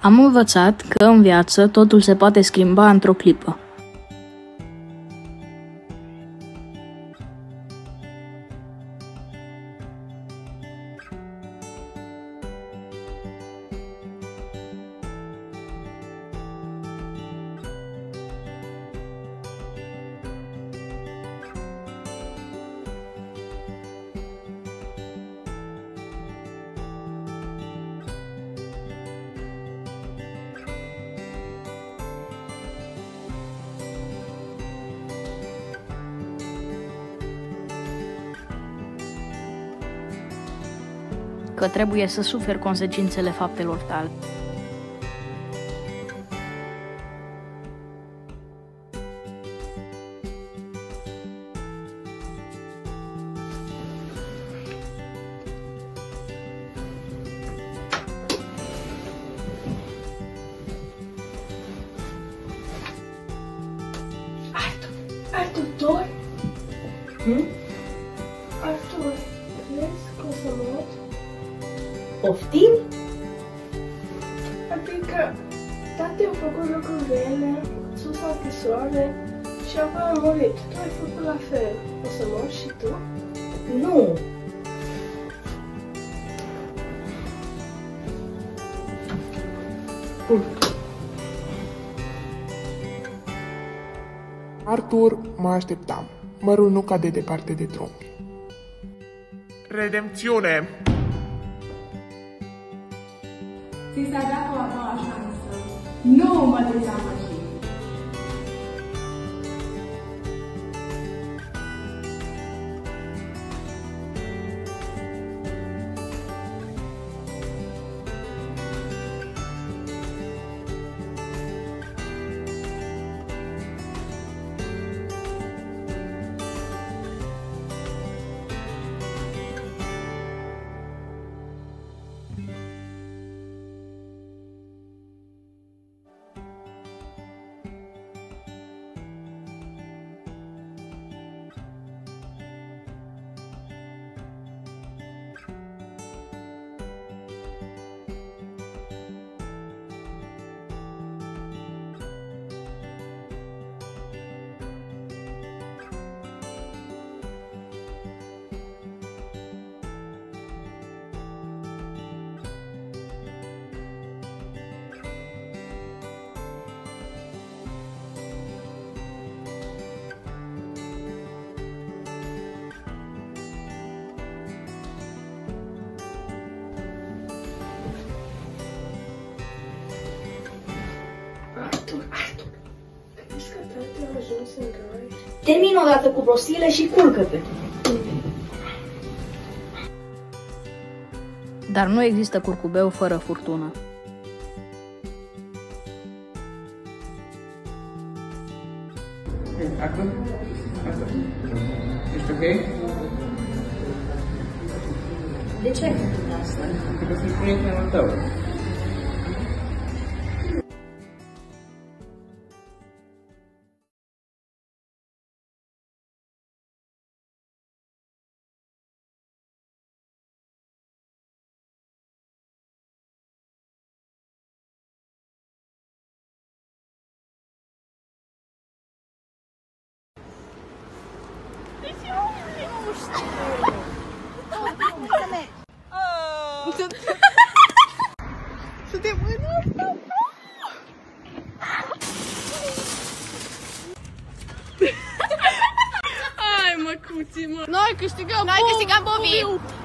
Am învățat că în viață totul se poate schimba într-o clipă. Că trebuie să suferi consecințele faptelor tale. Artur, Artur, crezi că o să mor? Poftim? Adică, tati au făcut lucruri rele, sus la închisoare și apoi a murit. Tu ai făcut la fel. O să mori și tu? Nu. Artur, mă așteptam. Mărul nu cade departe de tronc. Redempțiune! Ți s-a dat o a doua șansă. Nu mă dezamăgi. Artur, crezi că tati a ajuns în rai? Termin odată cu prostiile și culcă-te. Dar nu există curcubeu fără furtună. Artur? Artur? Ești ok? De ce ai făcut asta? Pentru că sunt prietenul tău. Suntem în asta! Hai, măcuții, mă! Noi câștigăm Bobiu!